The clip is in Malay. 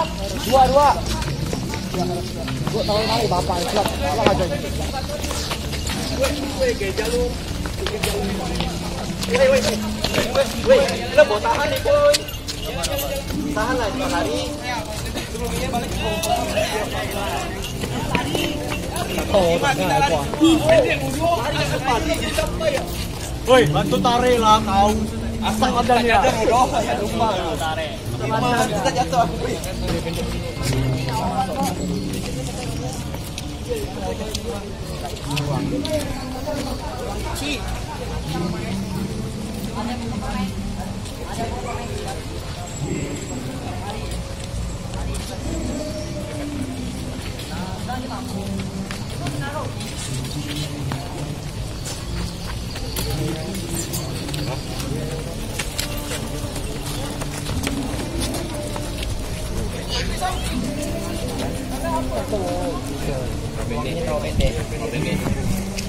Dua. Gua tahu nang bapak club aja. Woi, lo mau tahan nih, boy. Tahan lah 2 hari. Woi, bantu tarik lah kau. Asal ada nih. Ada lupa tarik. Kita jatuh. Ini tahu pendek.